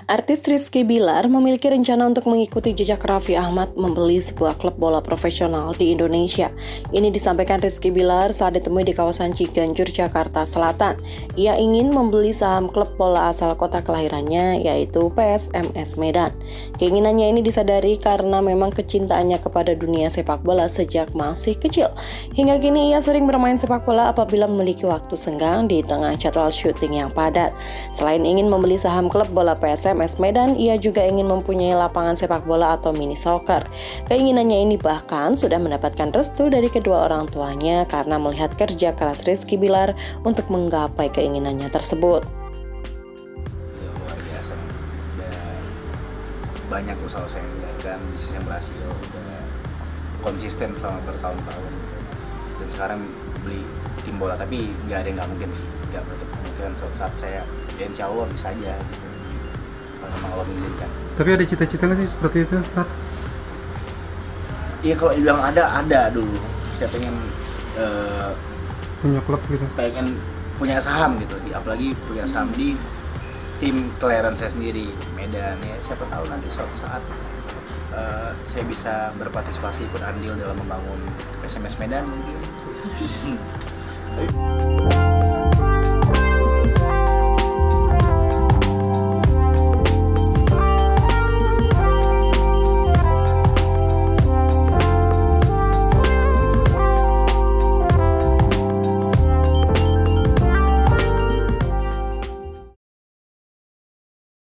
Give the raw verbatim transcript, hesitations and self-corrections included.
Artis Rizky Bilar memiliki rencana untuk mengikuti jejak Raffi Ahmad membeli sebuah klub bola profesional di Indonesia. Ini disampaikan Rizky Bilar saat ditemui di kawasan Ciganjur, Jakarta Selatan. Ia ingin membeli saham klub bola asal kota kelahirannya, yaitu P S M S Medan. Keinginannya ini disadari karena memang kecintaannya kepada dunia sepak bola sejak masih kecil. Hingga kini ia sering bermain sepak bola apabila memiliki waktu senggang di tengah jadwal syuting yang padat. Selain ingin membeli saham klub bola P S M S Medan, ia juga ingin mempunyai lapangan sepak bola atau mini soccer. Keinginannya ini bahkan sudah mendapatkan restu dari kedua orang tuanya karena melihat kerja keras Rizky Bilar untuk menggapai keinginannya tersebut. Ya, luar biasa. Udah banyak usaha-usaha yang dilakukan, bisnis yang berhasil, udah konsisten selama bertahun-tahun. Dan sekarang beli tim bola, tapi nggak ada yang nggak mungkin sih, nggak menutup kemungkinan suatu saat saya, ya insya Allah bisa aja. Kalau memang Allah mengizinkan. Tapi ada cita-cita nggak sih seperti itu, Pak? Iya, kalau dibilang ada, ada dulu. Saya pengen uh, punya klub gitu. Pengen punya saham gitu, di, apalagi punya saham di tim kelahiran saya sendiri, Medan. Ya, siapa tahu nanti suatu saat uh, saya bisa berpartisipasi, ikut andil dalam membangun P S M S Medan mungkin.